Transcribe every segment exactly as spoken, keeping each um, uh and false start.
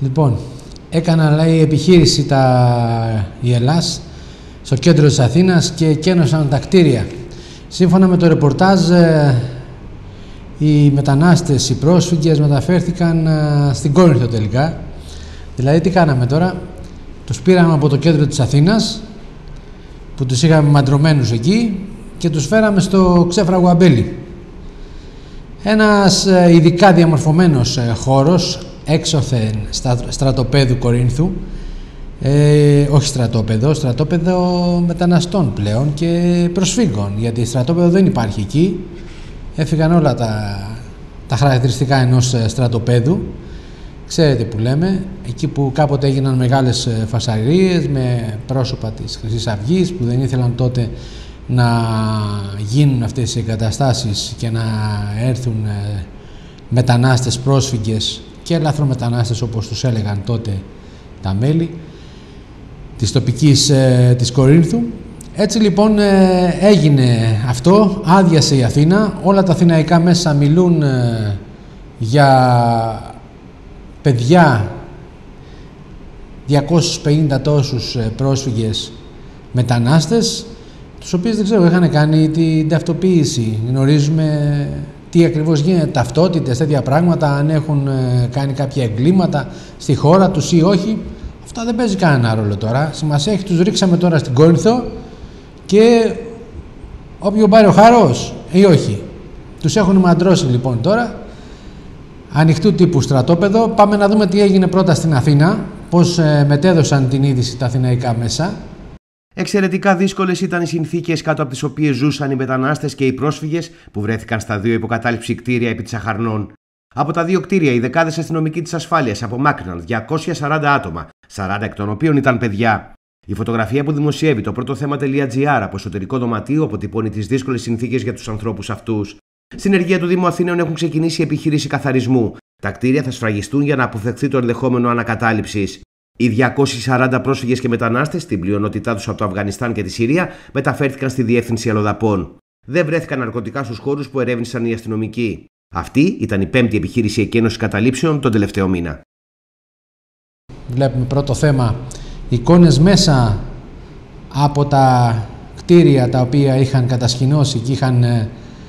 Λοιπόν, έκαναν, λέει, επιχείρηση τα... η Ελλάς στο κέντρο της Αθήνας και εκένωσαν τα κτίρια. Σύμφωνα με το ρεπορτάζ, οι μετανάστες, οι πρόσφυγες μεταφέρθηκαν στην Κόρινθο τελικά. Δηλαδή, τι κάναμε τώρα? Τους πήραμε από το κέντρο της Αθήνας, που τους είχαμε μαντρωμένους εκεί, και τους φέραμε στο ξέφραγο Αμπέλι. Ένας ειδικά διαμορφωμένος χώρος, έξωθεν στρατοπέδου Κορίνθου, ε, όχι στρατόπεδο, στρατόπεδο μεταναστών πλέον και προσφύγων, γιατί στρατόπεδο δεν υπάρχει εκεί. Έφυγαν όλα τα, τα χαρακτηριστικά ενός στρατοπέδου. Ξέρετε που λέμε, εκεί που κάποτε έγιναν μεγάλες φασαρίες με πρόσωπα της Χρυσής Αυγής, που δεν ήθελαν τότε να γίνουν αυτές οι εγκαταστάσεις και να έρθουν μετανάστες, πρόσφυγες και λαθρομετανάστες, όπως τους έλεγαν τότε τα μέλη της τοπικής της Κορίνθου. Έτσι λοιπόν έγινε αυτό, άδειασε η Αθήνα, όλα τα αθηναϊκά μέσα μιλούν για παιδιά, διακόσιους πενήντα τόσους πρόσφυγες μετανάστες, τους οποίους δεν ξέρω, είχαν κάνει την ταυτοποίηση. Γνωρίζουμε τι ακριβώς γίνεται, ταυτότητες, τέτοια πράγματα, αν έχουν κάνει κάποια εγκλήματα στη χώρα τους ή όχι. Αυτά δεν παίζει κανένα ρόλο τώρα. Σημασία έχει, τους ρίξαμε τώρα στην Κόρινθο και όποιον πάρει ο χάρος ή όχι. Τους έχουν μαντρώσει λοιπόν τώρα. Ανοιχτού τύπου στρατόπεδο. Πάμε να δούμε τι έγινε πρώτα στην Αθήνα, πώς ε, μετέδωσαν την είδηση τα αθηναϊκά μέσα. Εξαιρετικά δύσκολες ήταν οι συνθήκες κάτω από τις οποίες ζούσαν οι μετανάστες και οι πρόσφυγες που βρέθηκαν στα δύο υποκατάληψη κτίρια επί της Αχαρνών. Από τα δύο κτίρια, οι δεκάδες αστυνομικοί της ασφάλειας απομάκρυναν διακόσια σαράντα άτομα, σαράντα εκ των οποίων ήταν παιδιά. Η φωτογραφία που δημοσιεύει το πρώτο θέμα.gr από εσωτερικό δωματίο αποτυπώνει τις δύσκολες συνθήκες για τους ανθρώπους αυτούς. Συνεργεία του Δήμου Αθηναίων έχουν ξεκινήσει επιχείρηση καθαρισμού. Τα κτίρια θα σφραγιστούν για να αποφευχθεί το ενδεχόμενο ανακατάληψης. Οι διακόσιοι σαράντα πρόσφυγες και μετανάστες, στην πλειονότητά τους από το Αφγανιστάν και τη Συρία, μεταφέρθηκαν στη διεύθυνση αλλοδαπών. Δεν βρέθηκαν ναρκωτικά στους χώρους που ερεύνησαν οι αστυνομικοί. Αυτή ήταν η πέμπτη επιχείρηση εκένωσης καταλήψεων τον τελευταίο μήνα. Βλέπουμε πρώτο θέμα εικόνες μέσα από τα κτίρια τα οποία είχαν κατασκηνώσει και είχαν ε,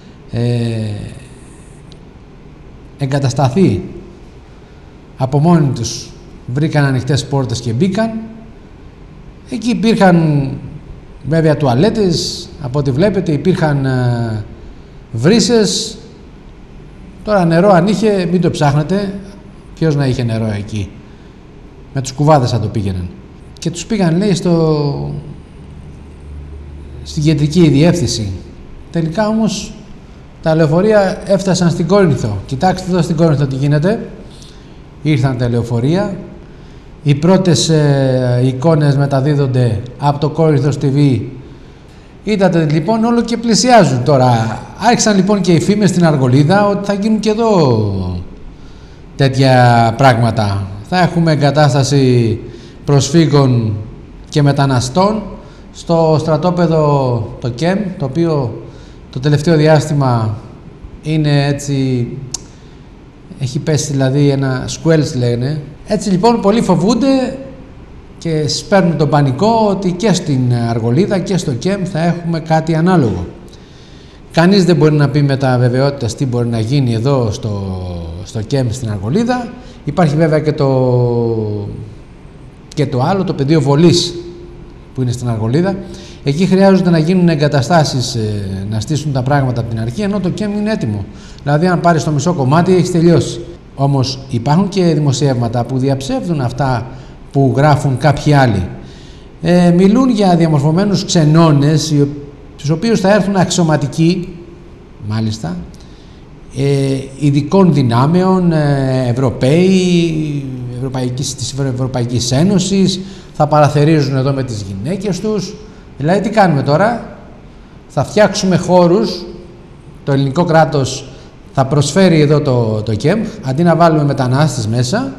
εγκατασταθεί από μόνοι τους. Βρήκαν ανοιχτές πόρτες και μπήκαν. Εκεί υπήρχαν βέβαια τουαλέτες, από ό,τι βλέπετε υπήρχαν ε, βρύσες. Τώρα νερό αν είχε, μην το ψάχνετε, ποιος να είχε νερό εκεί. Με τους κουβάδες θα το πήγαιναν. Και τους πήγαν, λέει, στο... στην κεντρική διεύθυνση. Τελικά όμως τα λεωφορεία έφτασαν στην Κόρινθο. Κοιτάξτε εδώ στην Κόρινθο τι γίνεται. Ήρθαν τα λεωφορεία. Οι πρώτες ε, εικόνες μεταδίδονται από το Κόρινθος τι βι. Είδατε λοιπόν, όλο και πλησιάζουν τώρα. Άρχισαν λοιπόν και οι φήμες στην Αργολίδα ότι θα γίνουν και εδώ τέτοια πράγματα. Θα έχουμε εγκατάσταση προσφύγων και μεταναστών στο στρατόπεδο το ΚΕΜ, το οποίο το τελευταίο διάστημα είναι έτσι, έχει πέσει δηλαδή ένα σκουέλς λένε. Έτσι λοιπόν πολλοί φοβούνται και σπέρνουν τον πανικό ότι και στην Αργολίδα και στο ΚΕΜ θα έχουμε κάτι ανάλογο. Κανείς δεν μπορεί να πει με τα βεβαιότητας τι μπορεί να γίνει εδώ στο, στο ΚΕΜ στην Αργολίδα. Υπάρχει βέβαια και το, και το άλλο, το πεδίο βολής που είναι στην Αργολίδα. Εκεί χρειάζονται να γίνουν εγκαταστάσεις, ε, να στήσουν τα πράγματα από την αρχή, ενώ το ΚΕΜ είναι έτοιμο. Δηλαδή αν πάρεις το μισό κομμάτι έχεις τελειώσει. Όμως υπάρχουν και δημοσιεύματα που διαψεύδουν αυτά που γράφουν κάποιοι άλλοι. Ε, μιλούν για διαμορφωμένους ξενώνες, τους οποίους θα έρθουν αξιωματικοί, μάλιστα, ε, ειδικών δυνάμεων, ε, Ευρωπαίοι, Ευρωπαϊκής, της Ευρωπαϊκής Ένωσης, θα παραθερίζουν εδώ με τις γυναίκες τους. Δηλαδή τι κάνουμε τώρα? Θα φτιάξουμε χώρους, το ελληνικό κράτος θα προσφέρει εδώ το, το ΚΕΜ, αντί να βάλουμε μετανάστες μέσα,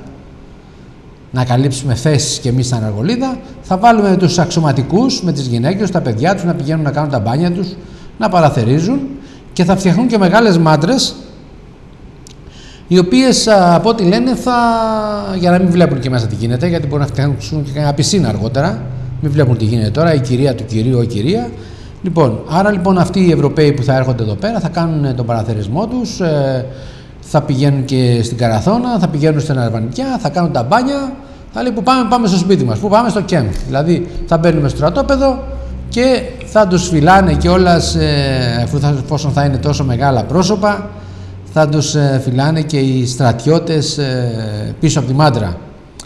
να καλύψουμε θέσεις και εμείς στην Αργολίδα, θα βάλουμε τους αξιωματικούς με τις γυναίκες, τα παιδιά τους, να πηγαίνουν να κάνουν τα μπάνια τους, να παραθερίζουν και θα φτιαχνούν και μεγάλες μάντρες οι οποίες από ό,τι λένε θα, για να μην βλέπουν και μέσα τι γίνεται, γιατί μπορεί να φτιάξουν και ένα πισίνα αργότερα, μην βλέπουν τι γίνεται τώρα, η κυρία του κυρίου, η κυρία. Λοιπόν, άρα λοιπόν αυτοί οι Ευρωπαίοι που θα έρχονται εδώ πέρα θα κάνουν τον παραθερισμό τους, ε, θα πηγαίνουν και στην Καραθώνα, θα πηγαίνουν στην Αρβανικιά, θα κάνουν τα μπάνια, θα λέει που πάμε, πάμε στο σπίτι μας, που πάμε στο κέντρο. Δηλαδή θα μπαίνουμε στο στρατόπεδο και θα τους φυλάνε κιόλας, ε, εφόσον θα είναι τόσο μεγάλα πρόσωπα, θα τους ε, φυλάνε και οι στρατιώτες ε, πίσω από τη μάντρα.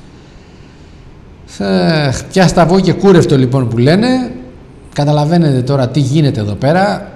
Ε, πια σταβό και κούρευτο λοιπόν που λένε. Καταλαβαίνετε τώρα τι γίνεται εδώ πέρα.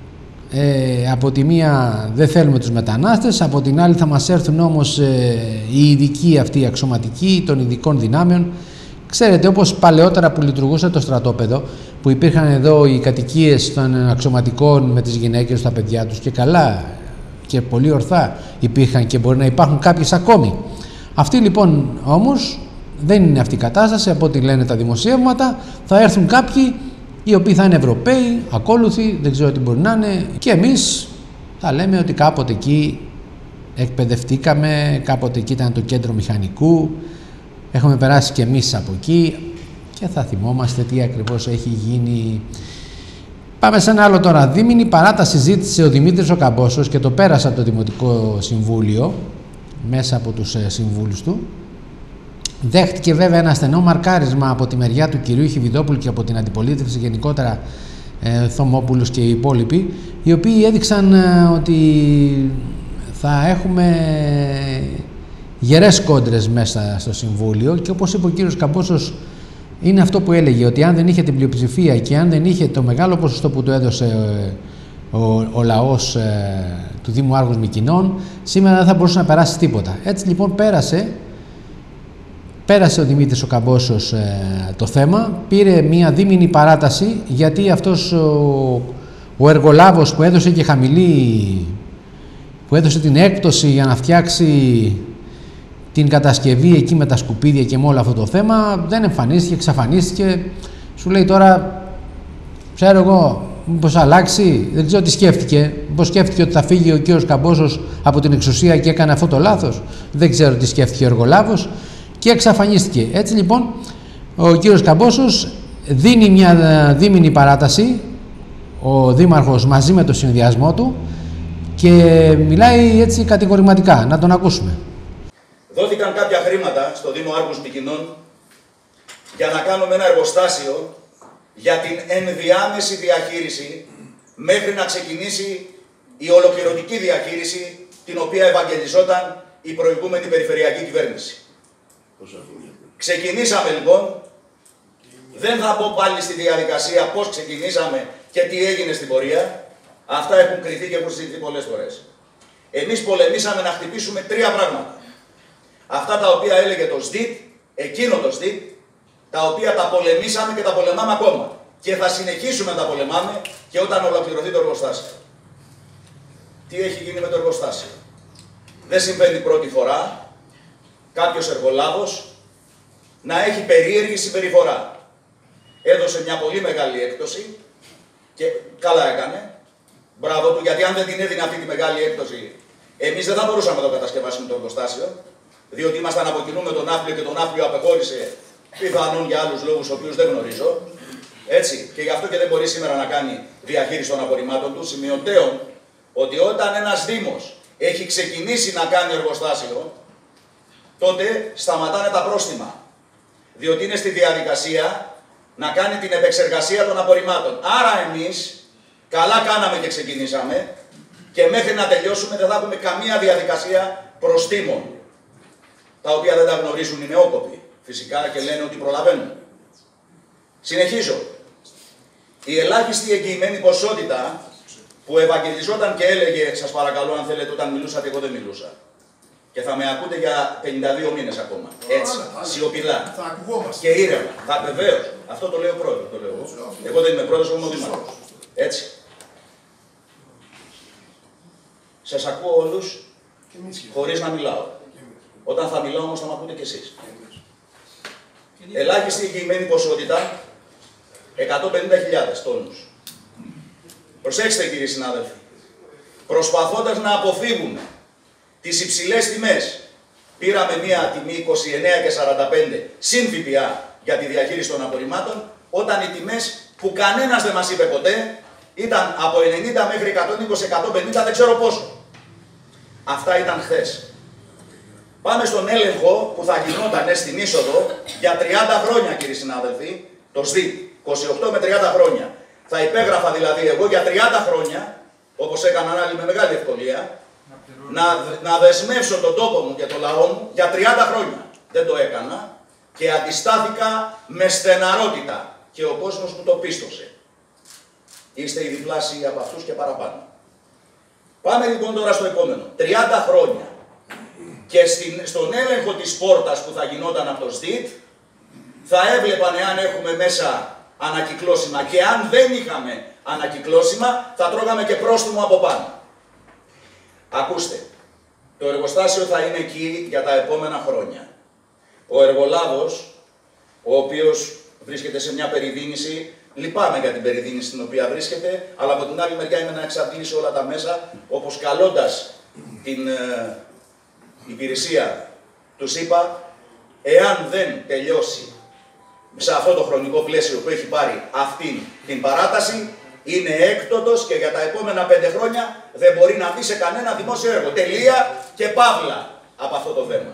Ε, από τη μία δεν θέλουμε τους μετανάστες, από την άλλη θα μας έρθουν όμως ε, οι ειδικοί αυτοί, οι αξιωματικοί των ειδικών δυνάμεων. Ξέρετε, όπως παλαιότερα που λειτουργούσε το στρατόπεδο, που υπήρχαν εδώ οι κατοικίες των αξιωματικών με τις γυναίκες, τα παιδιά τους, και καλά και πολύ ορθά υπήρχαν και μπορεί να υπάρχουν κάποιες ακόμη. Αυτοί λοιπόν όμως δεν είναι αυτή η κατάσταση, από ό,τι λένε τα δημοσιεύματα. Θα έρθουν κάποιοι οι οποίοι θα είναι Ευρωπαίοι, ακόλουθοι, δεν ξέρω τι μπορεί να είναι, και εμείς θα λέμε ότι κάποτε εκεί εκπαιδευτήκαμε, κάποτε εκεί ήταν το κέντρο μηχανικού, έχουμε περάσει και εμείς από εκεί και θα θυμόμαστε τι ακριβώς έχει γίνει. Πάμε σε ένα άλλο τώρα. Δίμηνη παράταση ζήτησε ο Δημήτρης ο Καμπόσος και το πέρασε από το Δημοτικό Συμβούλιο, μέσα από τους συμβούλους του. Δέχτηκε βέβαια ένα στενό μαρκάρισμα από τη μεριά του κυρίου Χιβιδόπουλου και από την αντιπολίτευση γενικότερα, ε, Θωμόπουλος και οι υπόλοιποι, οι οποίοι έδειξαν ε, ότι θα έχουμε γερές κόντρες μέσα στο Συμβούλιο, και όπως είπε ο κύριος Καμπόσος, είναι αυτό που έλεγε, ότι αν δεν είχε την πλειοψηφία και αν δεν είχε το μεγάλο ποσοστό που του έδωσε ε, ο, ο λαός ε, του Δήμου Άργους Μυκηνών, σήμερα δεν θα μπορούσε να περάσει τίποτα. Έτσι λοιπόν πέρασε Πέρασε ο Δημήτρης ο Καμπόσος ε, το θέμα, πήρε μία δίμηνη παράταση, γιατί αυτός ο, ο εργολάβος που έδωσε και χαμηλή, που έδωσε την έκπτωση για να φτιάξει την κατασκευή εκεί με τα σκουπίδια και με όλο αυτό το θέμα, δεν εμφανίστηκε, εξαφανίστηκε. Σου λέει τώρα, ξέρω εγώ, μήπως αλλάξει, δεν ξέρω τι σκέφτηκε. Μήπως σκέφτηκε ότι θα φύγει ο κύριος Καμπόσος από την εξουσία και έκανε αυτό το λάθος. Δεν ξέρω τι σκέφτηκε ο εργολάβος. Και εξαφανίστηκε. Έτσι λοιπόν ο κύριος Καμπόσος δίνει μια δίμηνη παράταση, ο δήμαρχος μαζί με το συνδυασμό του, και μιλάει έτσι κατηγορηματικά. Να τον ακούσουμε. Δόθηκαν κάποια χρήματα στο Δήμο Άργους Μυκηνών για να κάνουμε ένα εργοστάσιο για την ενδιάμεση διαχείριση μέχρι να ξεκινήσει η ολοκληρωτική διαχείριση την οποία ευαγγελιζόταν η προηγούμενη περιφερειακή κυβέρνηση. Ξεκινήσαμε λοιπόν, δεν θα πω πάλι στη διαδικασία πώς ξεκινήσαμε και τι έγινε στην πορεία, αυτά έχουν κριθεί και έχουν συζητηθεί πολλές φορές. Εμείς πολεμήσαμε να χτυπήσουμε τρία πράγματα. Αυτά τα οποία έλεγε το ΣΔΙΤ, εκείνο το ΣΔΙΤ, τα οποία τα πολεμήσαμε και τα πολεμάμε ακόμα. Και θα συνεχίσουμε να τα πολεμάμε και όταν ολοκληρωθεί το εργοστάσιο. Τι έχει γίνει με το εργοστάσιο? Δεν συμβαίνει πρώτη φορά κάποιος εργολάβος να έχει περίεργη συμπεριφορά. Έδωσε μια πολύ μεγάλη έκπτωση και καλά έκανε. Μπράβο του, γιατί αν δεν την έδινε αυτή τη μεγάλη έκπτωση, εμείς δεν θα μπορούσαμε να το κατασκευάσουμε το εργοστάσιο, διότι ήμασταν από κοινού με τον Ναύπλιο και τον Ναύπλιο απεχώρησε, πιθανόν για άλλους λόγους, ο οποίους δεν γνωρίζω. Έτσι, και γι' αυτό και δεν μπορεί σήμερα να κάνει διαχείριση των απορριμμάτων του. Σημειωτέων ότι όταν ένας Δήμος έχει ξεκινήσει να κάνει εργοστάσιο, τότε σταματάνε τα πρόστιμα. Διότι είναι στη διαδικασία να κάνει την επεξεργασία των απορριμμάτων. Άρα εμείς καλά κάναμε και ξεκινήσαμε και μέχρι να τελειώσουμε δεν θα έχουμε καμία διαδικασία προστίμων, τα οποία δεν τα γνωρίζουν οι νεόκοποι φυσικά και λένε ότι προλαβαίνουν. Συνεχίζω. Η ελάχιστη εγγυημένη ποσότητα που ευαγγελιζόταν και έλεγε, σας παρακαλώ αν θέλετε, όταν μιλούσατε, εγώ δεν μιλούσα. Και θα με ακούτε για πενήντα δύο μήνες ακόμα. Έτσι, σιωπηλά. Και ήρεμα. Θα βεβαίως. Αυτό το λέω πρώτο. Το λέω. Εγώ δεν είμαι πρόεδρος, εγώ είμαι ο δήμαρχος. Έτσι. Σας ακούω όλους χωρίς να μιλάω. Όταν θα μιλάω όμως θα με ακούτε κι εσείς. Ελάχιστη εγγυημένη ποσότητα εκατόν πενήντα χιλιάδες τόνους. Προσέξτε κύριοι συνάδελφοι. Προσπαθώντας να αποφύγουν τις υψηλές τιμές. Πήραμε μία τιμή είκοσι εννέα και σαράντα πέντε συν ΦΠΑ για τη διαχείριση των απορριμμάτων, όταν οι τιμές που κανένας δεν μας είπε ποτέ ήταν από ενενήντα μέχρι εκατόν είκοσι με εκατόν πενήντα, δεν ξέρω πόσο. Αυτά ήταν χθες. Πάμε στον έλεγχο που θα γινόταν στην είσοδο για τριάντα χρόνια, κύριοι συνάδελφοι, το ΣΔΙΤ, είκοσι οκτώ με τριάντα χρόνια. Θα υπέγραφα δηλαδή εγώ για τριάντα χρόνια, όπως έκαναν άλλοι με μεγάλη ευκολία, να, να δεσμεύσω τον τόπο μου και το λαό μου για τριάντα χρόνια. Δεν το έκανα και αντιστάθηκα με στεναρότητα και ο κόσμος μου το πίστωσε. Είστε οι διπλάσιοι από αυτούς και παραπάνω. Πάμε λοιπόν τώρα στο επόμενο. τριάντα χρόνια. Και στην, στον έλεγχο της πόρτας που θα γινόταν από το ΣΔΙΤ, θα έβλεπαν εάν έχουμε μέσα ανακυκλώσιμα και αν δεν είχαμε ανακυκλώσιμα, θα τρώγαμε και πρόστιμο από πάνω. Ακούστε, το εργοστάσιο θα είναι εκεί για τα επόμενα χρόνια. Ο εργολάβος, ο οποίος βρίσκεται σε μια περιδίνηση, λυπάμαι για την περιδίνηση στην οποία βρίσκεται, αλλά από την άλλη μεριά είμαι να εξαντλήσω όλα τα μέσα, όπως καλώντας την ε, υπηρεσία τους είπα, εάν δεν τελειώσει σε αυτό το χρονικό πλαίσιο που έχει πάρει αυτή την παράταση, είναι έκτοτος και για τα επόμενα πέντε χρόνια δεν μπορεί να μπει σε κανένα δημόσιο έργο. Τελεία και παύλα από αυτό το θέμα.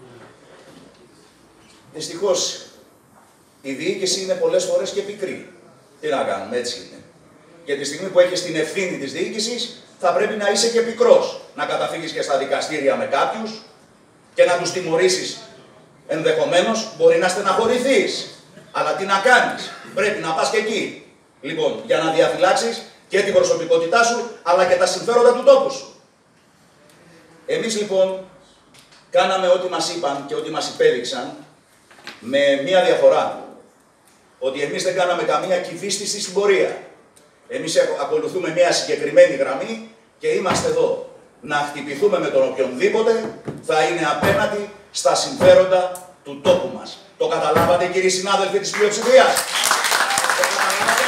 Δυστυχώς, η διοίκηση είναι πολλές φορές και πικρή. Τι να κάνουμε, έτσι είναι. Και τη στιγμή που έχεις την ευθύνη της διοίκησης, θα πρέπει να είσαι και πικρός. Να καταφύγεις και στα δικαστήρια με κάποιους και να τους τιμωρήσεις. Ενδεχομένως μπορεί να στεναχωρηθείς. Αλλά τι να κάνεις, πρέπει να πας και εκεί. Λοιπόν, για να διαφυλάξεις και την προσωπικότητά σου, αλλά και τα συμφέροντα του τόπου σου. Εμείς λοιπόν κάναμε ό,τι μας είπαν και ό,τι μας υπέδειξαν, με μία διαφορά. Ότι εμείς δεν κάναμε καμία κυβίστηση στην πορεία. Εμείς ακολουθούμε μία συγκεκριμένη γραμμή και είμαστε εδώ. Να χτυπηθούμε με τον οποιονδήποτε θα είναι απέναντι στα συμφέροντα του τόπου μας. Το καταλάβατε, κύριοι συνάδελφοι της πλειοψηφίας? Το καταλάβατε?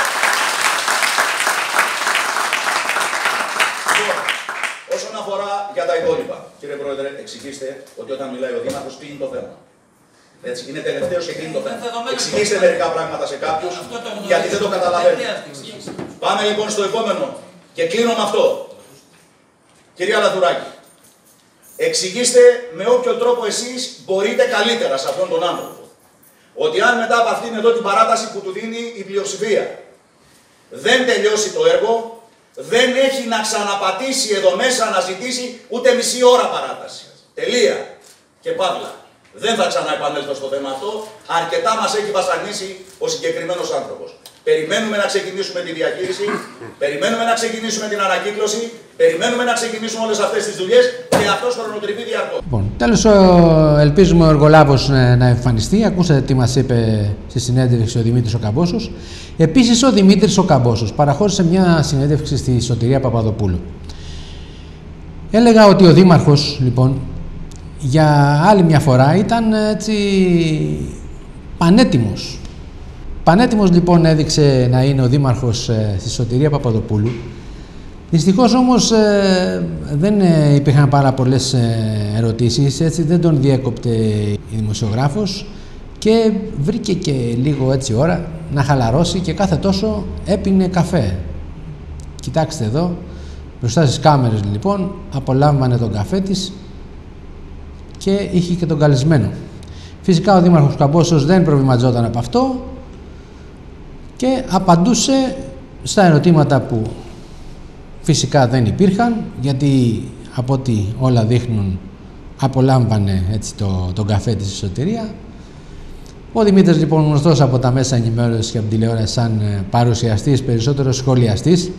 Λοιπόν, όσον αφορά για τα υπόλοιπα, κύριε Πρόεδρε, εξηγήστε ότι όταν μιλάει ο Δήμαρχος κλείνει το θέμα. Έτσι, είναι τελευταίος και κλείνει το θέμα. Εξηγήστε μερικά πράγματα σε κάποιους, γιατί δεν το καταλαβαίνουν. Πάμε λοιπόν στο επόμενο και κλείνω με αυτό. Κυρία Λαδουράκη, εξηγήστε με όποιο τρόπο εσείς μπορείτε καλύτερα σε αυτόν τον άνθρωπο ότι αν μετά από αυτήν εδώ την παράταση που του δίνει η πλειοψηφία δεν τελειώσει το έργο, δεν έχει να ξαναπατήσει εδώ μέσα να ζητήσει ούτε μισή ώρα παράταση. Τελεία και παύλα. Δεν θα ξαναεπανέλθω στο θέμα αυτό. Αρκετά μας έχει βασανίσει ο συγκεκριμένος άνθρωπος. Περιμένουμε να ξεκινήσουμε τη διαχείριση, περιμένουμε να ξεκινήσουμε την ανακύκλωση, περιμένουμε να ξεκινήσουμε όλες αυτές τις δουλειές και αυτός χρονοτριβεί διαρκώς. Λοιπόν, τέλος, ελπίζουμε ο εργολάβος να εμφανιστεί. Ακούσατε τι μας είπε στη συνέντευξη ο Δημήτρης ο Καμπόσος. Επίσης, ο Δημήτρης ο Καμπόσος παραχώρησε μια συνέντευξη στη Σωτηρία Παπαδοπούλου. Έλεγα ότι ο Δήμαρχος, λοιπόν, για άλλη μια φορά ήταν έτσι πανέτοιμος. Πανέτοιμος λοιπόν έδειξε να είναι ο Δήμαρχος ε, στη Σωτηρία Παπαδοπούλου. Δυστυχώς όμως ε, δεν ε, υπήρχαν πάρα πολλές ε, ερωτήσεις, έτσι δεν τον διέκοπτε η δημοσιογράφος και βρήκε και λίγο έτσι ώρα να χαλαρώσει και κάθε τόσο έπινε καφέ. Κοιτάξτε εδώ, μπροστά στις κάμερες λοιπόν, απολάμβανε τον καφέ της και είχε και τον καλεσμένο. Φυσικά ο Δήμαρχος Καμπόσος δεν προβληματιζόταν από αυτό και απαντούσε στα ερωτήματα που φυσικά δεν υπήρχαν, γιατί από ό,τι όλα δείχνουν απολάμβανε έτσι το, τον καφέ της Σωτηρία. Ο Δημήτρης λοιπόν, γνωστός από τα μέσα ενημέρωσης και από την τηλεόραση σαν παρουσιαστής, περισσότερο σχολιαστής,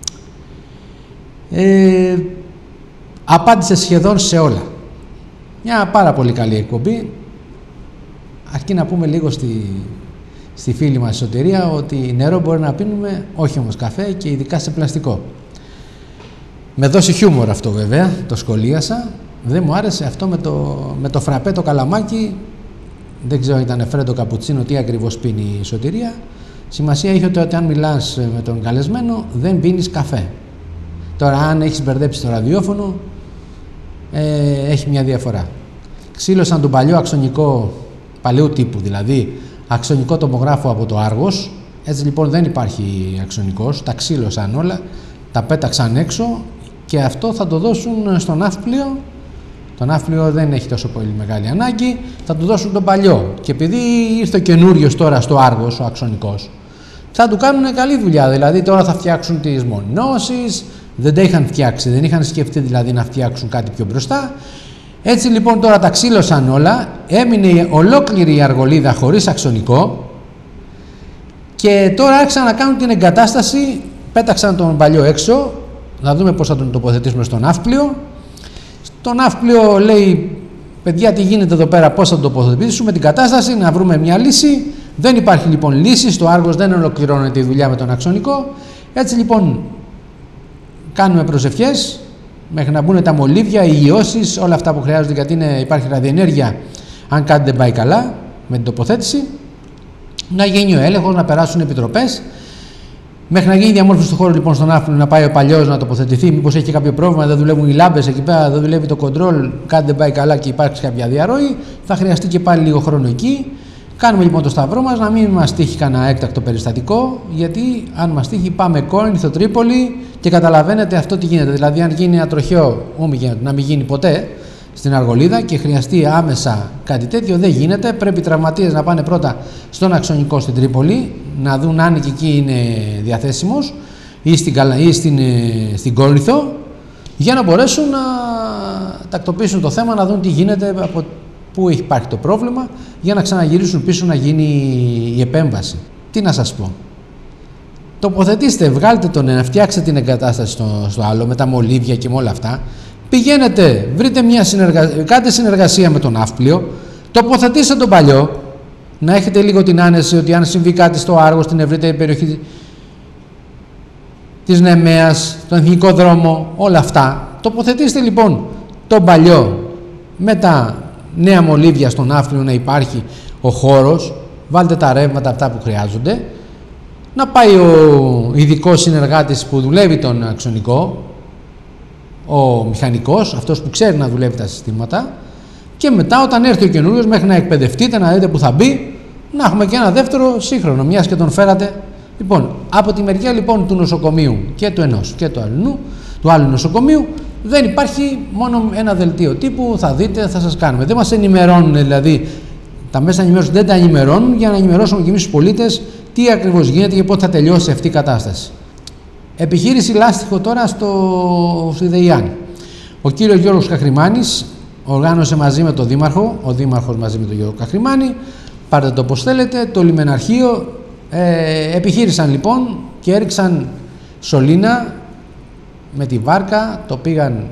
ε, απάντησε σχεδόν σε όλα. Μια πάρα πολύ καλή εκπομπή. Αρκεί να πούμε λίγο στη, στη φίλη μας Σωτηρία ότι νερό μπορεί να πίνουμε, όχι όμως καφέ και ειδικά σε πλαστικό. Με δώσει χιούμορ αυτό βέβαια, το σχολίασα. Δεν μου άρεσε αυτό με το, με το φραπέ το καλαμάκι. Δεν ξέρω αν ήταν φρέντο καπουτσίνο, τι ακριβώς πίνει η Σωτηρία. Σημασία είχε ότι αν μιλάς με τον καλεσμένο δεν πίνεις καφέ. Τώρα αν έχεις μπερδέψει το ραδιόφωνο, ε, έχει μια διαφορά. Ξύλωσαν τον παλιό αξονικό, παλαιού τύπου δηλαδή, αξονικό τομογράφο από το Άργος. Έτσι λοιπόν δεν υπάρχει αξονικός, τα ξύλωσαν όλα, τα πέταξαν έξω και αυτό θα το δώσουν στο ναύπλιο. Το ναύπλιο δεν έχει τόσο πολύ μεγάλη ανάγκη, θα του δώσουν τον παλιό. Και επειδή ήρθε ο καινούριος τώρα στο Άργος, ο αξονικός, θα του κάνουν καλή δουλειά. Δηλαδή τώρα θα φτιάξουν τις μονώσεις, δεν τα είχαν φτιάξει, δεν είχαν σκεφτεί δηλαδή να φτιάξουν κάτι πιο μπροστά. Έτσι λοιπόν τώρα τα ξύλωσαν όλα, έμεινε ολόκληρη η αργολίδα χωρίς αξονικό και τώρα άρχισαν να κάνουν την εγκατάσταση, πέταξαν τον παλιό έξω, να δούμε πώς θα τον τοποθετήσουμε στο ναύπλιο. Το ναύπλιο λέει, παιδιά τι γίνεται εδώ πέρα, πώς θα τον τοποθετήσουμε την κατάσταση, να βρούμε μια λύση. Δεν υπάρχει λοιπόν λύση, στο Άργος δεν ολοκληρώνεται η δουλειά με τον αξονικό. Έτσι λοιπόν κάνουμε προσευχές μέχρι να μπουν τα μολύβια, οι ιώσεις, όλα αυτά που χρειάζονται, γιατί είναι, υπάρχει ραδιενέργεια αν κάτι δεν πάει καλά με την τοποθέτηση. Να γίνει ο έλεγχος, να περάσουν επιτροπές. Μέχρι να γίνει η διαμόρφωση του χώρου λοιπόν στον ναύπλιο, να πάει ο παλιός να τοποθετηθεί, μήπως έχει κάποιο πρόβλημα, δεν δουλεύουν οι λάμπες εκεί πέρα, δεν δουλεύει το κοντρόλ, κάτι δεν πάει καλά και υπάρξει κάποια διαρροή, θα χρειαστεί και πάλι λίγο χρόνο εκεί. Κάνουμε λοιπόν το σταυρό μας, να μην μας τύχει κανένα έκτακτο περιστατικό, γιατί αν μας τύχει πάμε Κόρινθο, Τρίπολη και καταλαβαίνετε αυτό τι γίνεται. Δηλαδή, αν γίνει ένα τροχαίο, να μην γίνει ποτέ στην Αργολίδα και χρειαστεί άμεσα κάτι τέτοιο, δεν γίνεται. Πρέπει οι τραυματίες να πάνε πρώτα στον αξονικό στην Τρίπολη, να δουν αν και εκεί είναι διαθέσιμος ή στην, ή στην, στην Κόρινθο, για να μπορέσουν να τακτοποιήσουν το θέμα, να δουν τι γίνεται, από πού υπάρχει το πρόβλημα, για να ξαναγυρίσουν πίσω να γίνει η επέμβαση. Τι να σας πω. Τοποθετήστε, βγάλτε τον ένα, φτιάξτε την εγκατάσταση στο, στο άλλο με τα μολύβια και με όλα αυτά. Πηγαίνετε, βρείτε μια συνεργασία, κάντε συνεργασία με τον ναύπλιο, τοποθετήστε τον παλιό, να έχετε λίγο την άνεση ότι αν συμβεί κάτι στο Άργο, στην ευρύτερη περιοχή της Νεμαίας, τον εθνικό δρόμο, όλα αυτά. Τοποθετήστε λοιπόν τον παλιό με τα νέα μολύβια στον ναύπλιο, να υπάρχει ο χώρος, βάλτε τα ρεύματα αυτά που χρειάζονται, να πάει ο ειδικός συνεργάτης που δουλεύει τον αξονικό, ο μηχανικός, αυτός που ξέρει να δουλεύει τα συστήματα, και μετά όταν έρθει ο καινούριος, μέχρι να εκπαιδευτείτε, να δείτε που θα μπει, να έχουμε και ένα δεύτερο σύγχρονο, μιας και τον φέρατε. Λοιπόν, από τη μεριά λοιπόν του νοσοκομείου και του ενός και του άλλου, του άλλου νοσοκομείου, δεν υπάρχει, μόνο ένα δελτίο τύπου, θα δείτε, θα σας κάνουμε. Δεν μας ενημερώνουν, δηλαδή, τα μέσα ενημέρωση δεν τα ενημερώνουν για να ενημερώσουμε και εμείς τους πολίτες τι ακριβώς γίνεται και πότε θα τελειώσει αυτή η κατάσταση. Επιχείρηση λάστιχο τώρα στο, στη ΔΕΙΑΝ. Ο κύριος Γιώργος Καχρημάνης οργάνωσε μαζί με τον Δήμαρχο, ο Δήμαρχος μαζί με τον Γιώργο Καχρημάνη, πάρτε το όπως θέλετε, το λιμεναρχείο, ε, επιχείρησαν λοιπόν και έριξαν σωλήνα με τη βάρκα, το πήγαν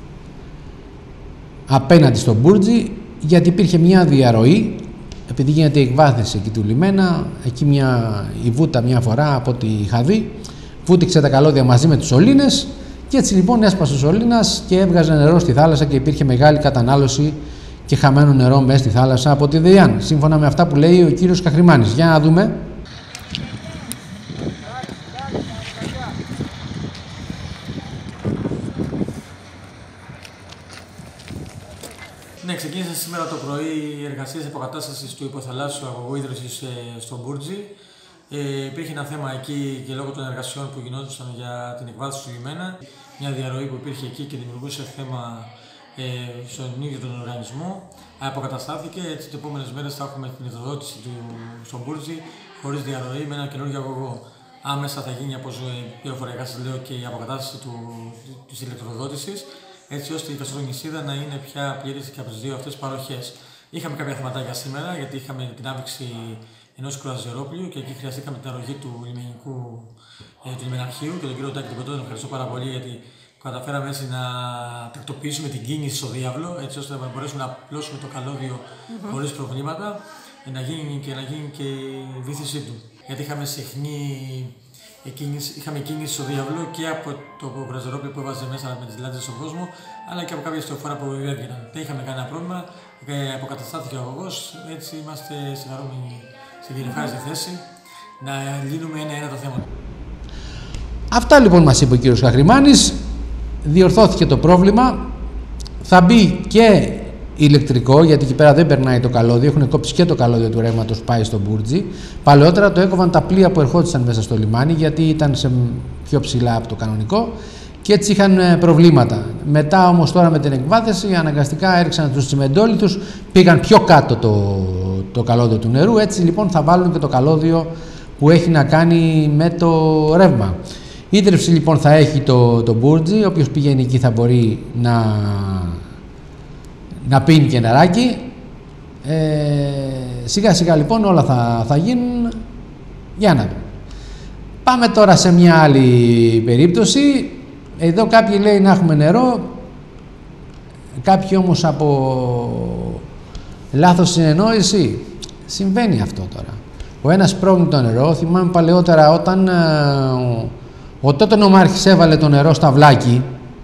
απέναντι στον Μπούρτζι, γιατί υπήρχε μια διαρροή, επειδή γίνεται η εκβάθυνση εκεί του λιμένα, εκεί μια, η βούτα μια φορά από ό,τι είχα δει, βούτυξε τα καλώδια μαζί με τους σωλήνες και έτσι λοιπόν έσπασε ο σωλήνας και έβγαζε νερό στη θάλασσα και υπήρχε μεγάλη κατανάλωση και χαμένο νερό μέσα στη θάλασσα από τη ΔΕΙΑΝ, σύμφωνα με αυτά που λέει ο κύριος Καχρημάνης. Για να δούμε. Ναι, ξεκίνησαν σήμερα το πρωί οι εργασίες αποκατάστασης του υποθαλάσσιου αγωγού ίδρυσης ε, στο Μπούρτζι. Ε, υπήρχε ένα θέμα εκεί και λόγω των εργασιών που γινόντουσαν για την εκβάθυνση του λιμένα. Μια διαρροή που υπήρχε εκεί και δημιουργούσε θέμα ε, στον ίδιο τον οργανισμό. Αποκαταστάθηκε. Έτσι, τις επόμενες μέρες θα έχουμε την υδροδότηση του στο Μπούρτζι χωρίς διαρροή με ένα καινούργιο αγωγό. Άμεσα θα γίνει, όπως πληροφοριακά σας λέω, και η αποκατάσταση του, της ηλεκτροδότησης, έτσι ώστε η Καστορονησίδα να είναι πια πλήρης και από τις δύο αυτές παροχές. Είχαμε κάποια θεματάκια σήμερα, γιατί είχαμε την άβηξη ενός κρουαζιερόπλοιου και εκεί χρειαστήκαμε την αρρωγή του λιμενικού, ε, του λιμεναρχείου και τον κύριο Τάκη τον Πετώ, τον ευχαριστώ πάρα πολύ, γιατί καταφέραμε έτσι να τακτοποιήσουμε την κίνηση στο διάβλο, έτσι ώστε να μπορέσουμε να απλώσουμε το καλώδιο mm-hmm. χωρίς προβλήματα, να γίνει και, να γίνει και η βύθισή του. Γιατί είχαμε συχνή κίνηση, είχαμε κίνηση στο διάβλο και από το κρουαζιερόπλοιο που έβαζε μέσα με τις λάτζες στον κόσμο, αλλά και από κάποια στεωφόρα που έβγαιναν. Δεν είχαμε κανένα πρόβλημα, αποκαταστάθηκε ο αγωγός, έτσι είμαστε σε χαρούμενη, σε την ευχάριστη θέση να λύνουμε ένα-ένα το θέμα. Αυτά λοιπόν μας είπε ο κύριος Καχρημάνης. Διορθώθηκε το πρόβλημα. Θα μπει και ηλεκτρικό, γιατί εκεί πέρα δεν περνάει το καλώδιο, έχουν κόψει και το καλώδιο του ρεύματος που πάει στο Μπούρτζι. Παλαιότερα το έκοβαν τα πλοία που ερχόντουσαν μέσα στο λιμάνι, γιατί ήταν σε πιο ψηλά από το κανονικό και έτσι είχαν προβλήματα. Μετά όμως τώρα με την εκβάθεση αναγκαστικά έριξαν τους τσιμεντόλιθους, πήγαν πιο κάτω το, το καλώδιο του νερού, έτσι λοιπόν θα βάλουν και το καλώδιο που έχει να κάνει με το ρεύμα. Ίδρυυση λοιπόν θα έχει το, το Μπούρτζι, όποιος πηγαίνει εκεί θα μπορεί να, να πίνει και νεράκι. Ε, σιγά σιγά λοιπόν όλα θα, θα γίνουν. Για να δούμε. Πάμε τώρα σε μια άλλη περίπτωση. Εδώ κάποιοι λέει να έχουμε νερό, κάποιοι όμως από λάθος συνεννόηση. Συμβαίνει αυτό τώρα. Ο ένας πρόκειται το νερό. Θυμάμαι παλαιότερα όταν ο, ο τότε νομάρχης έβαλε το νερό στα βλάκι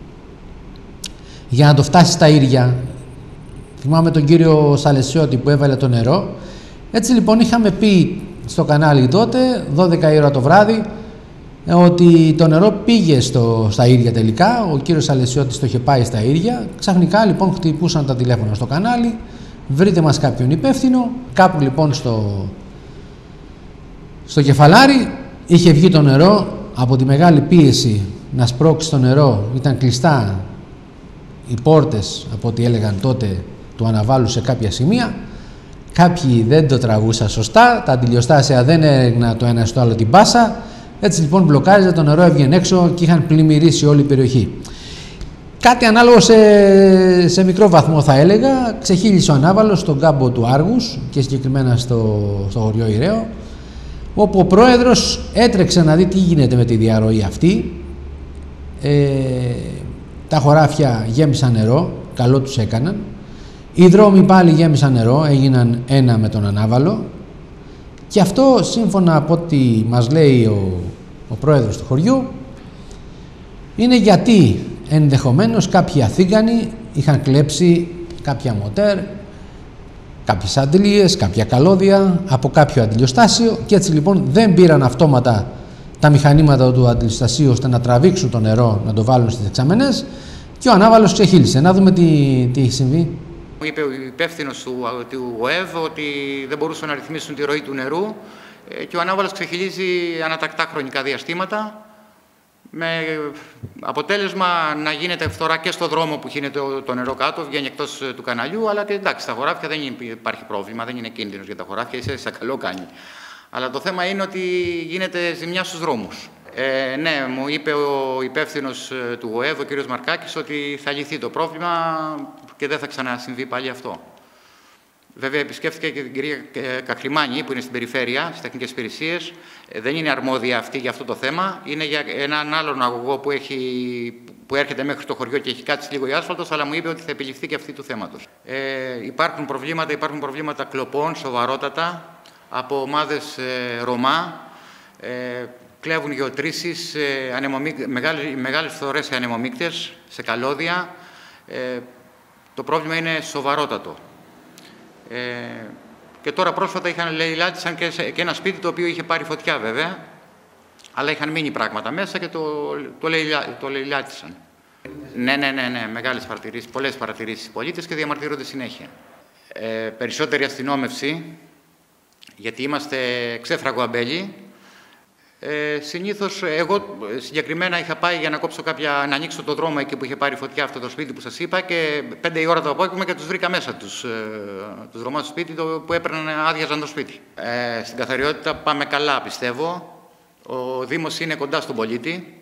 για να το φτάσει στα Ήρια. Θυμάμαι τον κύριο Σαλεσιώτη που έβαλε το νερό. Έτσι λοιπόν είχαμε πει στο κανάλι τότε, δώδεκα η ώρα το βράδυ, ότι το νερό πήγε στο, στα Ήρια τελικά. Ο κύριος Σαλεσιώτης το είχε πάει στα Ήρια. Ξαφνικά λοιπόν χτυπούσαν τα τηλέφωνα στο κανάλι. Βρείτε μας κάποιον υπεύθυνο. Κάπου λοιπόν στο, στο κεφαλάρι είχε βγει το νερό από τη μεγάλη πίεση να σπρώξει το νερό. Ήταν κλειστά οι πόρτες, από ό,τι έλεγαν τότε, του αναβάλου σε κάποια σημεία. Κάποιοι δεν το τραβούσαν σωστά, τα αντιλιοστάσια δεν έγνα το ένα στο άλλο την πάσα. Έτσι λοιπόν μπλοκάριζε, το νερό έβγαινε έξω και είχαν πλημμυρίσει όλη η περιοχή. Κάτι ανάλογο σε, σε μικρό βαθμό θα έλεγα, ξεχύλισε ο ανάβαλος στον κάμπο του Άργους και συγκεκριμένα στο, στο χωριό Ηραίο, όπου ο πρόεδρος έτρεξε να δει τι γίνεται με τη διαρροή αυτή. Ε, τα χωράφια γέμισαν νερό, καλό τους έκαναν. Οι δρόμοι πάλι γέμισαν νερό, έγιναν ένα με τον ανάβαλο. Και αυτό, σύμφωνα από ό,τι μας λέει ο, ο πρόεδρος του χωριού, είναι γιατί ενδεχομένως κάποιοι Αθήγανοι είχαν κλέψει κάποια μοτέρ, κάποιες αντλίες, κάποια καλώδια από κάποιο αντιλιοστάσιο και έτσι λοιπόν δεν πήραν αυτόματα τα μηχανήματα του αντιλιοστασίου ώστε να τραβήξουν το νερό, να το βάλουν στις δεξαμενές και ο ανάβαλος ξεχύλισε. Να δούμε τι, τι έχει συμβεί. Μου είπε ο υπεύθυνος του, του ΟΕΒ ότι δεν μπορούσαν να ρυθμίσουν τη ροή του νερού και ο ανάβαλος ξεχυλίζει ανατακτά χρονικά διαστήματα με αποτέλεσμα να γίνεται φθορά και στο δρόμο που γίνεται το νερό κάτω, βγαίνει εκτός του καναλιού, αλλά και εντάξει, στα χωράφια δεν υπάρχει πρόβλημα, δεν είναι κίνδυνος για τα χωράφια, είσαι σε καλό κάνει. Αλλά το θέμα είναι ότι γίνεται ζημιά στους δρόμους. Ε, ναι, μου είπε ο υπεύθυνος του ΟΕΒ, ο κ. Μαρκάκης, ότι θα λυθεί το πρόβλημα και δεν θα ξανασυμβεί πάλι αυτό. Βέβαια, επισκέφτηκα και την κυρία Καχρημάνη, που είναι στην περιφέρεια, στις τεχνικές υπηρεσίες. Δεν είναι αρμόδια αυτή για αυτό το θέμα. Είναι για έναν άλλον αγωγό που, έχει, που έρχεται μέχρι το χωριό και έχει κάτσει λίγο η άσφαλτος, αλλά μου είπε ότι θα επιληφθεί και αυτή του θέματος. Ε, υπάρχουν προβλήματα, υπάρχουν προβλήματα κλοπών, σοβαρότατα, από ομάδες ε, Ρωμά. Ε, κλέβουν γεωτρήσεις, ε, μεγάλες, μεγάλες φθορές σε ανεμομύκτες, σε καλώδια. Ε, το πρόβλημα είναι σοβαρότατο. Ε, και τώρα πρόσφατα είχαν λαιλάτισαν και, και ένα σπίτι το οποίο είχε πάρει φωτιά βέβαια, αλλά είχαν μείνει πράγματα μέσα και το, το, λαιλά, το λαιλάτισαν. Ναι, ναι, ναι, ναι, μεγάλες παρατηρήσεις, πολλές παρατηρήσεις οι πολίτες και διαμαρτύρονται συνέχεια. Ε, περισσότερη αστυνόμευση, γιατί είμαστε ξέφραγο αμπέλι. Ε, συνήθως, εγώ συγκεκριμένα είχα πάει για να κόψω κάποια, να ανοίξω το δρόμο εκεί που είχε πάρει φωτιά αυτό το σπίτι που σας είπα και πέντε η ώρα το απόγευμα και τους βρήκα μέσα τους, ε, τους Ρωμά στο σπίτι το, που έπαιρναν, άδειαζαν το σπίτι. Ε, στην καθαριότητα πάμε καλά πιστεύω. Ο Δήμος είναι κοντά στον πολίτη.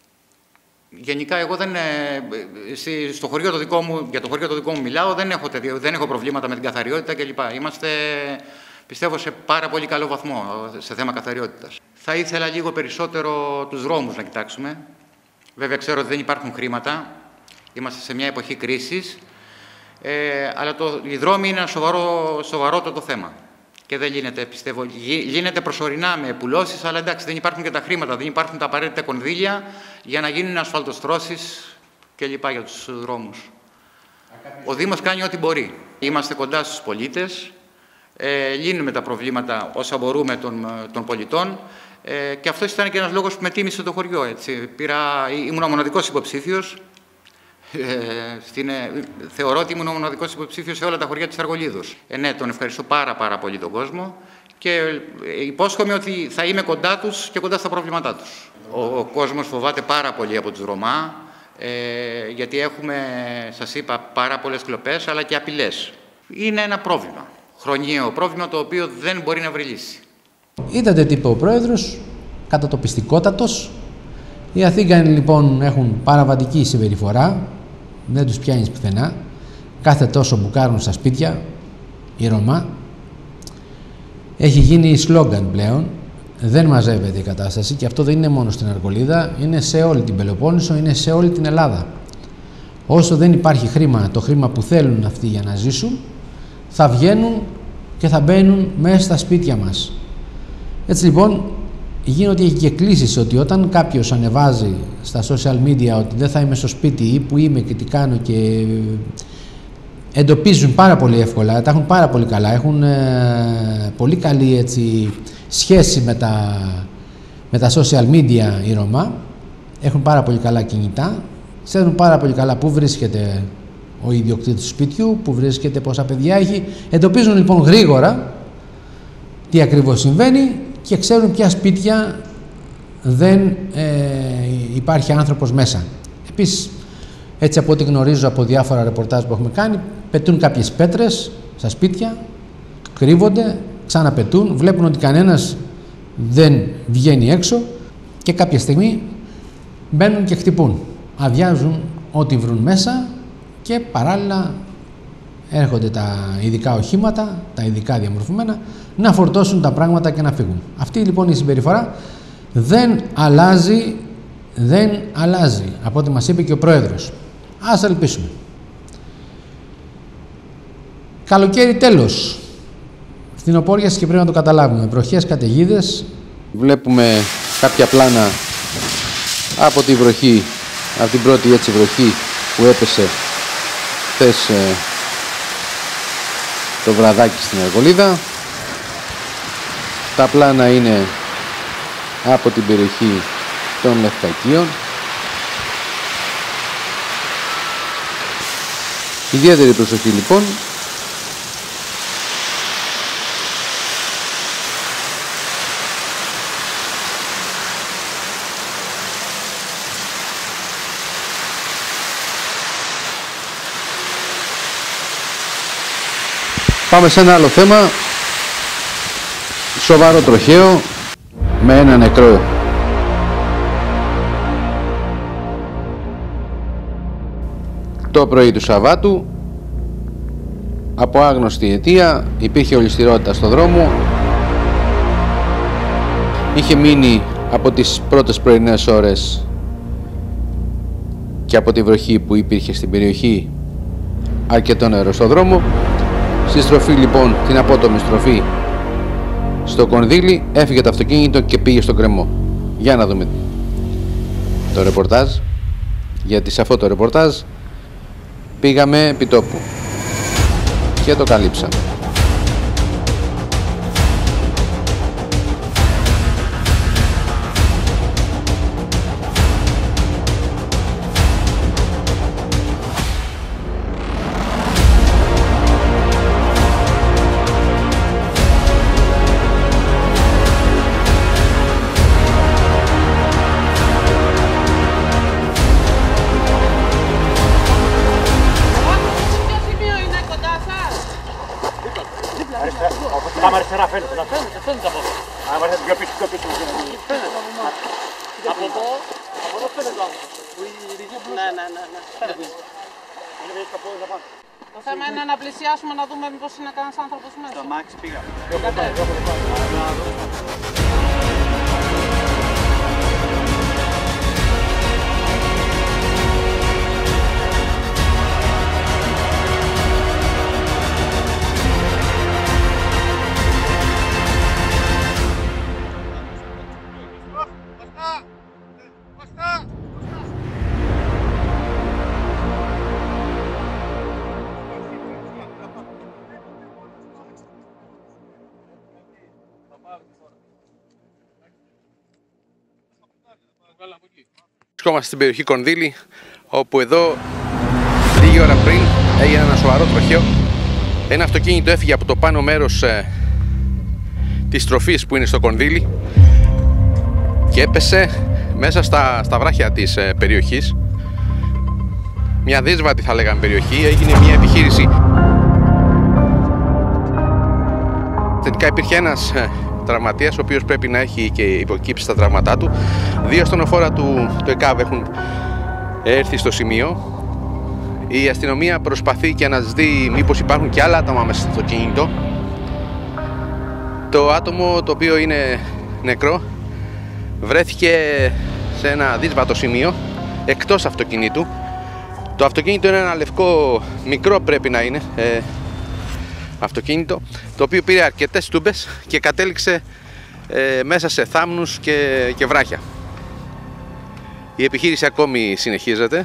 Γενικά εγώ δεν, ε, στο χωριό το δικό μου, για το χωριό το δικό μου μιλάω, δεν έχω, δεν έχω προβλήματα με την καθαριότητα κλπ. Είμαστε, πιστεύω, σε πάρα πολύ καλό βαθμό σε θέμα καθαριότητας. Θα ήθελα λίγο περισσότερο τους δρόμους να κοιτάξουμε. Βέβαια, ξέρω ότι δεν υπάρχουν χρήματα. Είμαστε σε μια εποχή κρίσης. Ε, αλλά το, οι δρόμοι είναι ένα σοβαρό, σοβαρότατο θέμα. Και δεν λύνεται, πιστεύω. Λύνεται προσωρινά με πουλώσεις, αλλά εντάξει, δεν υπάρχουν και τα χρήματα, δεν υπάρχουν τα απαραίτητα κονδύλια για να γίνουν ασφαλτοστρώσεις κλπ. Για τους δρόμους. Ο Δήμος κάνει ό,τι μπορεί. Είμαστε κοντά στους πολίτες. Ε, λύνουμε τα προβλήματα όσα μπορούμε των, των πολιτών ε, και αυτό ήταν και ένας λόγος που με τίμησε το χωριό. Έτσι. Πήρα, ήμουν ο μοναδικός υποψήφιος Ε, στην, ε, θεωρώ ότι ήμουν ο μοναδικός υποψήφιος σε όλα τα χωριά της Αργολίδος. Ε, ναι, τον ευχαριστώ πάρα πάρα πολύ τον κόσμο και ε, υπόσχομαι ότι θα είμαι κοντά τους και κοντά στα προβλήματά τους. Ο, ο κόσμος φοβάται πάρα πολύ από τους Ρωμά, ε, γιατί έχουμε, σας είπα, πάρα πολλές κλοπές αλλά και απειλές. Είναι ένα πρόβλημα, χρονιαίο πρόβλημα, το οποίο δεν μπορεί να βρει λύση. Είδατε τι είπε ο Πρόεδρος, κατατοπιστικότατος. Οι Αθήγανοι λοιπόν έχουν παραβατική συμπεριφορά, δεν τους πιάνεις πουθενά. Κάθε τόσο μπουκάρουν στα σπίτια, η Ρωμά. Έχει γίνει σλόγγαν πλέον, δεν μαζεύεται η κατάσταση και αυτό δεν είναι μόνο στην Αργολίδα, είναι σε όλη την Πελοπόννησο, είναι σε όλη την Ελλάδα. Όσο δεν υπάρχει χρήμα, το χρήμα που θέλουν αυτοί για να ζήσουν, θα βγαίνουν και θα μπαίνουν μέσα στα σπίτια μας. Έτσι λοιπόν, γίνονται και εκκλήσεις ότι όταν κάποιος ανεβάζει στα social media ότι δεν θα είμαι στο σπίτι ή που είμαι και τι κάνω και εντοπίζουν πάρα πολύ εύκολα, τα έχουν πάρα πολύ καλά, έχουν ε, πολύ καλή έτσι, σχέση με τα, με τα social media οι Ρωμά, έχουν πάρα πολύ καλά κινητά, ξέρουν πάρα πολύ καλά πού βρίσκεται ο ιδιοκτήτης του σπιτιού, πού βρίσκεται, πόσα παιδιά έχει, εντοπίζουν λοιπόν γρήγορα τι ακριβώς συμβαίνει και ξέρουν ποια σπίτια δεν ε, υπάρχει άνθρωπος μέσα. Επίσης, έτσι από ό,τι γνωρίζω από διάφορα ρεπορτάζ που έχουμε κάνει, πετούν κάποιες πέτρες στα σπίτια, κρύβονται, ξαναπετούν, βλέπουν ότι κανένας δεν βγαίνει έξω και κάποια στιγμή μπαίνουν και χτυπούν. Αδειάζουν ό,τι βρουν μέσα και παράλληλα έρχονται τα ειδικά οχήματα, τα ειδικά διαμορφωμένα, να φορτώσουν τα πράγματα και να φύγουν. Αυτή λοιπόν η συμπεριφορά δεν αλλάζει, δεν αλλάζει, από ό,τι μας είπε και ο Πρόεδρος. Ας ελπίσουμε. Καλοκαίρι τέλος. Φθινοπόρειας και πρέπει να το καταλάβουμε. Βροχές, καταιγίδες. Βλέπουμε κάποια πλάνα από τη βροχή, από την πρώτη έτσι βροχή που έπεσε χθες ε, το βραδάκι στην Αργολίδα. Τα πλάνα είναι από την περιοχή των Λευκακίων. Ιδιαίτερη προσοχή λοιπόν. Πάμε σε ένα άλλο θέμα, σοβαρό τροχαίο με ένα νεκρό. Το πρωί του Σαββάτου, από άγνωστη αιτία, υπήρχε ολισθηρότητα στο δρόμο. Είχε μείνει από τις πρώτες πρωινές ώρες και από τη βροχή που υπήρχε στην περιοχή αρκετό νερό στο δρόμο. Στη στροφή λοιπόν, την απότομη στροφή στο Κονδύλι, έφυγε το αυτοκίνητο και πήγε στον κρεμό. Για να δούμε το ρεπορτάζ, γιατί σε αυτό το ρεπορτάζ πήγαμε επί τόπου και το καλύψαμε. Πάμε αριστερά, φαίνεται, να φαίνεται, φαίνεται από εδώ. Αν βάζετε πιο πίσω, πιο πίσω. Φαίνεται. Από εδώ, από εδώ φαίνεται ο άνθρωπος. Ναι, ναι, ναι, ναι, φαίνεται. Το θέμα είναι να πλησιάσουμε να δούμε μήπως είναι κανένας άνθρωπος μέσα. Στο αμάξι πήγα. Βρισκόμαστε στην περιοχή Κονδύλι, όπου εδώ Λίγη ώρα πριν έγινε ένα σοβαρό τροχαίο. Ένα αυτοκίνητο έφυγε από το πάνω μέρος ε, της στροφής που είναι στο Κονδύλι και έπεσε μέσα στα, στα βράχια της ε, περιοχής. Μια δύσβατη θα λέγαμε περιοχή. Έγινε μια επιχείρηση. Τελικά υπήρχε ένας ε, τραυματίας, ο οποίος πρέπει να έχει και υποκύψει στα τραύματά του. Δύο ασθενοφόρα του, του ΕΚΑΒ έχουν έρθει στο σημείο. Η αστυνομία προσπαθεί και να δει μήπως υπάρχουν και άλλα άτομα μέσα στο αυτοκίνητο. Το άτομο το οποίο είναι νεκρό βρέθηκε σε ένα δύσβατο σημείο εκτός αυτοκινήτου. Το αυτοκίνητο είναι ένα λευκό, μικρό πρέπει να είναι, ε, αυτοκίνητο, το οποίο πήρε αρκετές τούμπες και κατέληξε ε, μέσα σε θάμνους και, και βράχια. Η επιχείρηση ακόμη συνεχίζεται.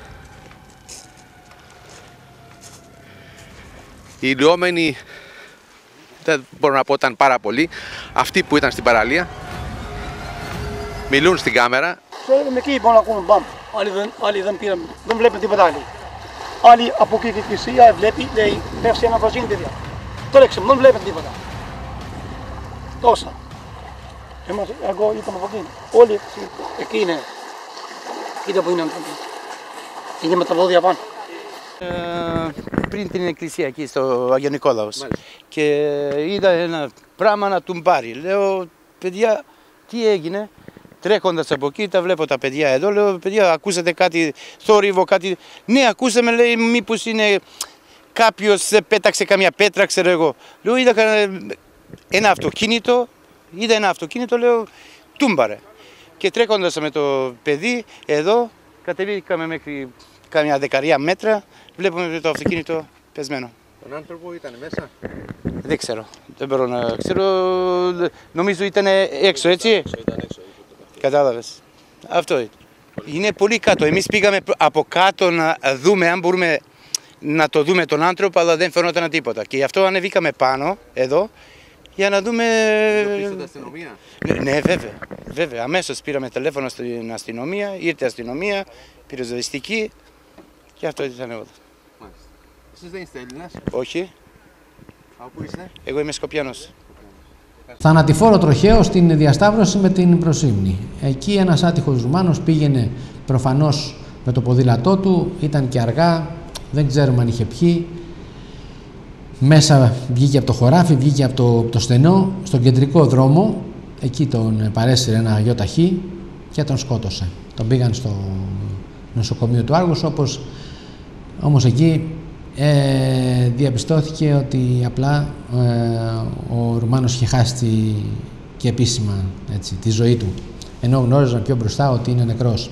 Οι λιώμενοι, δεν μπορώ να πω ήταν πάρα πολλοί, αυτοί που ήταν στην παραλία, μιλούν στην κάμερα. Ξέρουμε εκεί μπορούν να ακούμε μπαμ. Άλλοι δεν, άλλοι δεν πήραν, δεν βλέπουν τίποτα άλλο. Άλλοι από εκεί και εκκλησία βλέπει, λέει, πέφτει ένα βαζίνι τέτοια. Τρέξε, δεν βλέπουν τίποτα. Τόσα. Εμάς, εγώ είπαμε από εκεί. Όλοι εκεί είναι. Κοίτα που είναι άνθρωποι. Είναι με τα πόδια πάνω. Ε, πριν την εκκλησία εκεί στο Άγιο Νικόλαος και είδα ένα πράγμα να του πάρει. Λέω, παιδιά, τι έγινε? Τρέχοντας από εκεί, τα βλέπω τα παιδιά εδώ. Λέω, παιδιά, ακούσατε κάτι θόρυβο, κάτι? Ναι, ακούσαμε, λέει, μήπως είναι κάποιος πέταξε καμιά πέτρα, ξέρω εγώ. Λέω, είδα ένα αυτοκίνητο, είδα ένα αυτοκίνητο, λέω, τούμπαρε. Και τρέχοντας με το παιδί εδώ, κατεβήκαμε μέχρι κάμια δεκαριά μέτρα, βλέπουμε το αυτοκίνητο πεσμένο. Τον άνθρωπο ήταν μέσα? Δεν ξέρω, δεν μπορώ να ξέρω, νομίζω ήταν έξω, έτσι? Έξω, ήταν έξω. Κατάλαβες. Αυτό είναι. Είναι πολύ κάτω. Εμείς πήγαμε από κάτω να δούμε αν μπορούμε να το δούμε τον άνθρωπο, αλλά δεν φαινόταν τίποτα. Και γι' αυτό ανεβήκαμε πάνω, εδώ, για να δούμε... Ειδοποιήσατε αστυνομία? Ναι, βέβαια. Βέβαια. Αμέσως πήραμε τηλέφωνο στην αστυνομία, ήρθε η αστυνομία, πυροσβεστική και αυτό ήταν εδώ. Μάλιστα. Εσείς δεν είστε Έλληνας? Όχι. Από πού είστε? Εγώ είμαι Σκοπιανός. Θανατηφόρο τροχαίο στην διασταύρωση με την Προσύμνη. Εκεί ένας άτυχος Ρουμάνος πήγαινε προφανώς με το ποδήλατό του, ήταν και αργά, δεν ξέρουμε αν είχε πιει. Μέσα βγήκε από το χωράφι, βγήκε από το, το στενό, στον κεντρικό δρόμο, εκεί τον παρέσυρε ένα γιοταχή και τον σκότωσε. Τον πήγαν στο νοσοκομείο του Άργους, όπως όμως εκεί Ε, διαπιστώθηκε ότι απλά ε, ο Ρουμάνος είχε χάσει τη, και επίσημα έτσι, τη ζωή του, ενώ γνώριζαν πιο μπροστά ότι είναι νεκρός.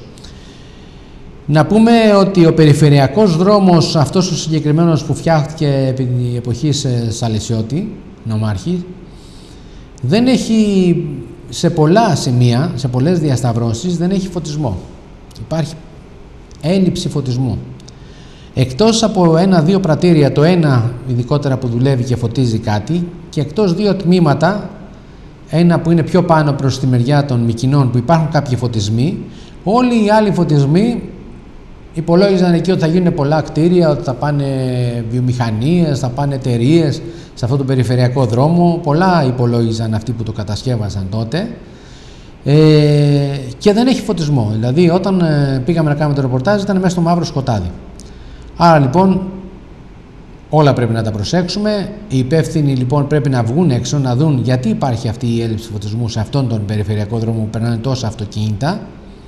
Να πούμε ότι ο περιφερειακός δρόμος, αυτός ο συγκεκριμένος που φτιάχτηκε επί την εποχή σε Σαλεσιώτη, νομάρχη, δεν έχει σε πολλά σημεία, σε πολλές διασταυρώσεις, δεν έχει φωτισμό. Υπάρχει έλλειψη φωτισμού. Εκτός από ένα-δύο πρατήρια, το ένα ειδικότερα που δουλεύει και φωτίζει κάτι, και εκτός δύο τμήματα, ένα που είναι πιο πάνω προς τη μεριά των Μυκηνών που υπάρχουν κάποιοι φωτισμοί, όλοι οι άλλοι φωτισμοί υπολόγιζαν εκεί ότι θα γίνουν πολλά κτίρια, ότι θα πάνε βιομηχανίες, θα πάνε εταιρείες σε αυτό το περιφερειακό δρόμο. Πολλά υπολόγιζαν αυτοί που το κατασκεύασαν τότε. Ε, και δεν έχει φωτισμό. Δηλαδή, όταν ε, πήγαμε να κάνουμε το ρεπορτάζ, ήταν μέσα στο μαύρο σκοτάδι. Άρα λοιπόν όλα πρέπει να τα προσέξουμε. Οι υπεύθυνοι λοιπόν πρέπει να βγουν έξω να δουν γιατί υπάρχει αυτή η έλλειψη φωτισμού σε αυτόν τον περιφερειακό δρόμο που περνάνε τόσα αυτοκίνητα.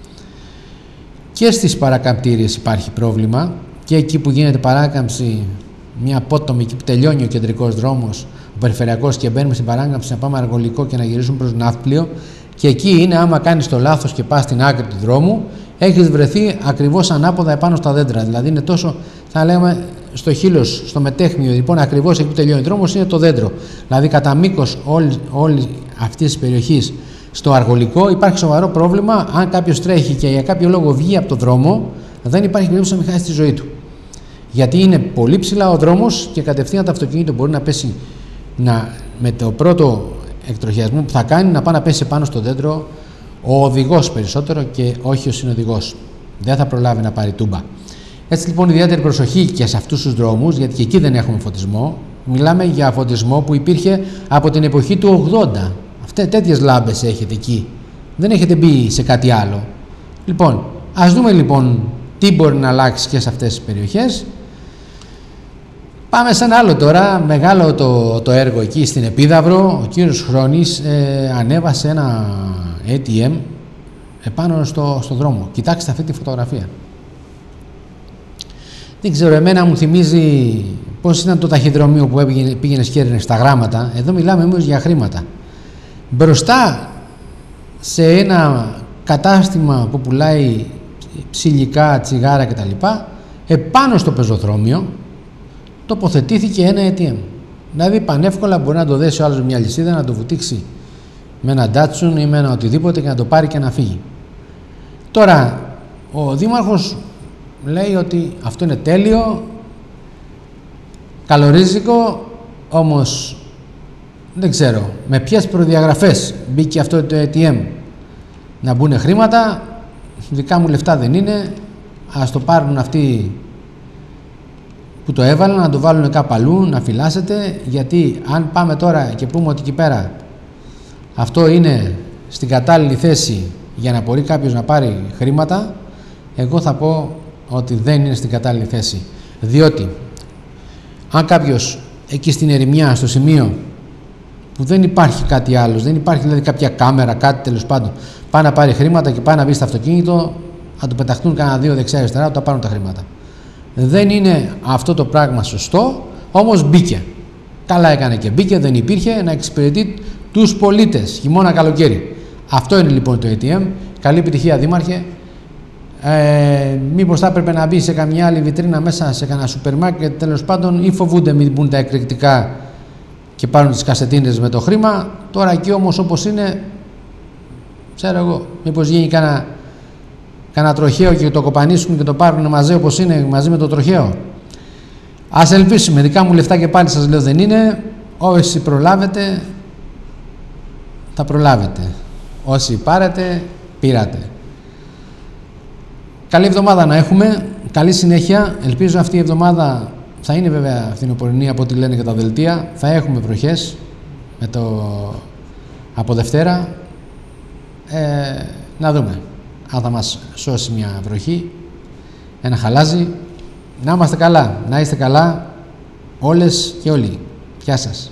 Και στις παρακαμπτήριες υπάρχει πρόβλημα, και εκεί που γίνεται παράκαμψη, μια απότομη, εκεί που τελειώνει ο κεντρικός δρόμος, ο περιφερειακός, και μπαίνουμε στην παράκαμψη να πάμε Αργολικό και να γυρίσουμε προς Ναύπλιο, και εκεί είναι, άμα κάνεις το λάθος και πας στην άκρη του δρόμου, έχεις βρεθεί ακριβώς ανάποδα επάνω στα δέντρα. Δηλαδή είναι τόσο, θα λέμε, στο χείλος, στο μετέχμιο, λοιπόν, ακριβώς εκεί που τελειώνει ο δρόμος είναι το δέντρο. Δηλαδή κατά μήκος όλη, όλη αυτή τη περιοχή στο Αργολικό υπάρχει σοβαρό πρόβλημα. Αν κάποιος τρέχει και για κάποιο λόγο βγει από το δρόμο, δεν υπάρχει περίπτωση να μην χάσει τη ζωή του. Γιατί είναι πολύ ψηλά ο δρόμος και κατευθείαν το αυτοκίνητο μπορεί να πέσει, να, με το πρώτο εκτροχιασμό που θα κάνει, να πάει να πέσει πάνω στο δέντρο ο οδηγός περισσότερο και όχι ο συνοδηγός. Δεν θα προλάβει να πάρει τούμπα. Έτσι λοιπόν ιδιαίτερη προσοχή και σε αυτούς τους δρόμους, γιατί και εκεί δεν έχουμε φωτισμό. Μιλάμε για φωτισμό που υπήρχε από την εποχή του ογδόντα. Αυτές τέτοιες λάμπες έχετε εκεί. Δεν έχετε μπει σε κάτι άλλο. Λοιπόν, ας δούμε λοιπόν τι μπορεί να αλλάξει και σε αυτές τις περιοχές. Πάμε σε ένα άλλο τώρα, μεγάλο το, το έργο εκεί στην Επίδαυρο. Ο κύριος Χρόνης ε, ανέβασε ένα έι τι εμ επάνω στο, στο δρόμο. Κοιτάξτε αυτή τη φωτογραφία. Δεν ξέρω, εμένα μου θυμίζει πώς ήταν το ταχυδρομείο που πήγαινε, πήγαινε σκέρνε στα γράμματα. Εδώ μιλάμε όμως για χρήματα. Μπροστά σε ένα κατάστημα που πουλάει ψηλικά, τσιγάρα κτλ. Επάνω στο πεζοδρόμιο τοποθετήθηκε ένα έι τι εμ. Δηλαδή πανεύκολα μπορεί να το δέσει ο άλλος μια λυσίδα, να το βουτήξει με ένα ντάτσουν ή με ένα οτιδήποτε και να το πάρει και να φύγει. Τώρα, ο δήμαρχος λέει ότι αυτό είναι τέλειο, καλορίζικο, όμως δεν ξέρω με ποιες προδιαγραφές μπήκε αυτό το έι τι εμ να μπουν χρήματα. Δικά μου λεφτά δεν είναι, ας το πάρουν αυτοί που το έβαλαν, να το βάλουν κάπου αλλού, να φυλάσσεται, γιατί αν πάμε τώρα και πούμε ότι εκεί πέρα αυτό είναι στην κατάλληλη θέση για να μπορεί κάποιος να πάρει χρήματα, εγώ θα πω ότι δεν είναι στην κατάλληλη θέση. Διότι αν κάποιος εκεί στην ερημιά, στο σημείο που δεν υπάρχει κάτι άλλο, δεν υπάρχει δηλαδή κάποια κάμερα, κάτι τέλος πάντων, πάει να πάρει χρήματα και πάει να μπει στο αυτοκίνητο, θα του πεταχτούν κανένα δύο δεξιά-αριστερά, θα τα πάρουν τα χρήματα. Δεν είναι αυτό το πράγμα σωστό, όμως μπήκε. Καλά έκανε και μπήκε, δεν υπήρχε, να εξυπηρετεί τους πολίτες, χειμώνα καλοκαίρι. Αυτό είναι λοιπόν το έι τι εμ. Καλή επιτυχία, Δήμαρχε. Ε, μήπως θα έπρεπε να μπει σε καμιά άλλη βιτρίνα μέσα σε κανένα σούπερ μάρκετ, τέλος πάντων, ή φοβούνται μην μπουν τα εκρηκτικά και πάρουν τις κασετίνες με το χρήμα. Τώρα εκεί όμως όπως είναι, ξέρω εγώ, μήπως γίνει κανένα κανένα τροχαίο και το κοπανίσουν και το πάρουν μαζί όπως είναι, μαζί με το τροχαίο. Ας ελπίσουμε, δικά μου λεφτά και πάλι σας λέω δεν είναι. Όσοι προλάβετε, θα προλάβετε. Όσοι πάρετε, πήρατε. Καλή εβδομάδα να έχουμε, καλή συνέχεια. Ελπίζω αυτή η εβδομάδα θα είναι βέβαια φθινοπορεινή από ό,τι λένε και τα δελτία. Θα έχουμε βροχές με το... από Δευτέρα. Ε, να δούμε αν θα μας σώσει μια βροχή, ένα χαλάζι. Να είμαστε καλά, να είστε καλά όλες και όλοι. Γεια σας.